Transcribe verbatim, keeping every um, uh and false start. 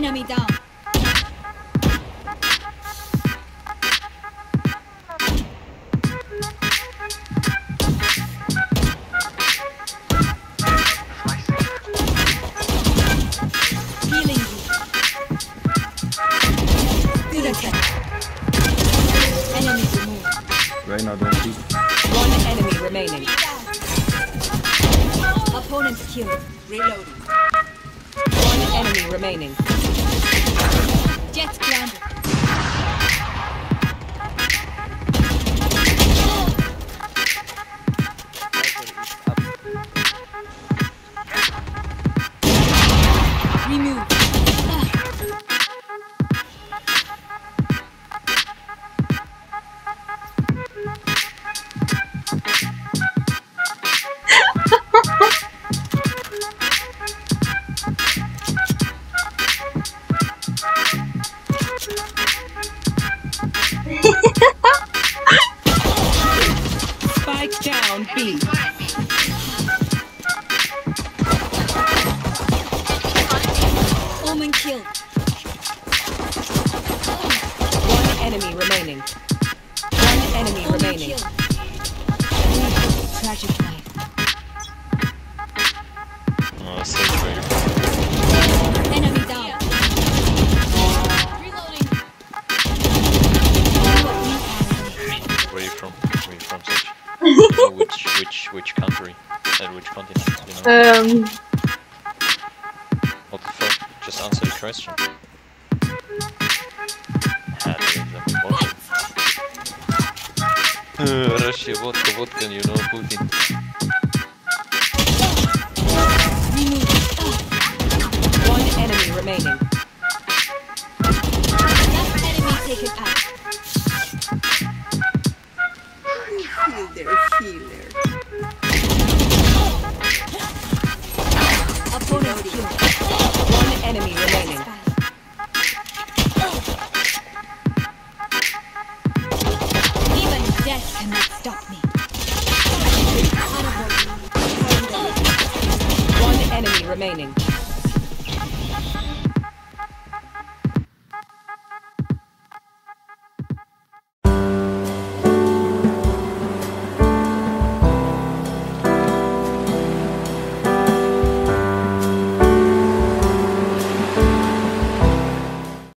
Enemy down. Healing you. Good attack. Enemy removed. Right now, don't keep. One enemy remaining. Opponent killed. Reloading. One enemy remaining. Jet grounded. Remove. Spike down B. Omen killed. One enemy remaining. One enemy Omen remaining. killed. Tragic life. Oh, stage wave. Enemy down. Reloading. Where are you from? Where are you from, Sage? Oh, which, which, which country? And which continent, you know? Um, What the fuck? Just answer the question. Ah, there is a vodka. Uh, Russia, vodka, vodka, you know, Putin. Remove. One enemy remaining. Last enemy taken out. Healer, healer. Opponent killed.